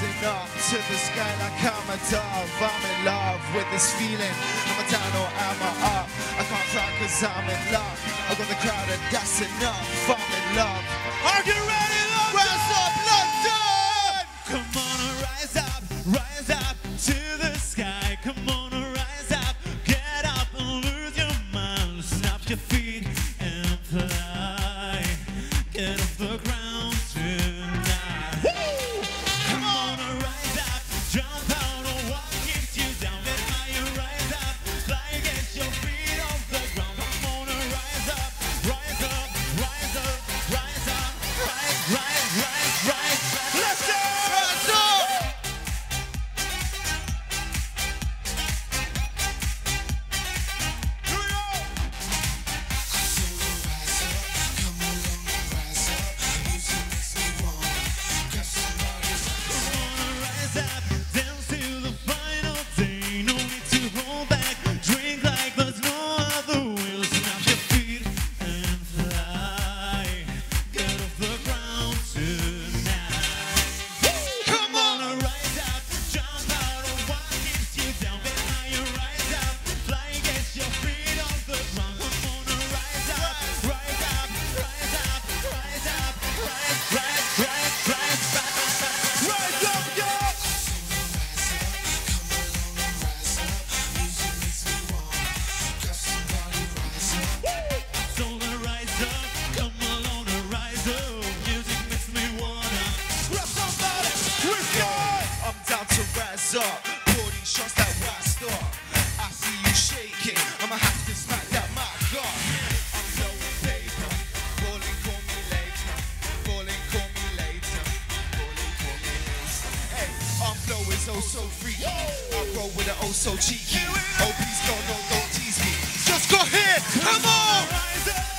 Rising up to the sky like I'm a dove. I'm in love with this feeling. Am I down or am I up? I can't cry cause I'm in love. I got the crowd and that's enough. I'm in love. Are you ready, London? Rise up, London! Come on, rise up to the sky. Come on, rise up, get up and lose your mind. Snap your feet and fly. Get off the ground tonight. Woo! Come on, rise up, jump out on what keeps you down. Get higher, rise up, fly, get your feet off the ground. Come on, rise up, rise up, rise up, rise up, rise. Let's go! Rise up! Here we go! Rise up, dance till the final day. No need to hold back. Drink like there's no other way. Snap your feet and fly. Get off the ground tonight. Come on, rise up, jump out of what keeps you down. Get higher, rise up, fly, get your feet off the ground. Come on, rise up, rise up, rise up, rise up, rise back. Rise up, y'all! So rise up, come along and rise up. Music makes me wanna Grab somebody! We're going! I'm down to rise up. Pour these shots that rise up. I see you shaking. I'ma have to smack that mic up. I'm blowing paper. Calling, call me later. Calling, call me later. Calling, call me later. Hey, our flow is oh so freaky. I roll with it oh so cheeky. Oh, please God, no, don't tease me. Just got here. Come on! rise up.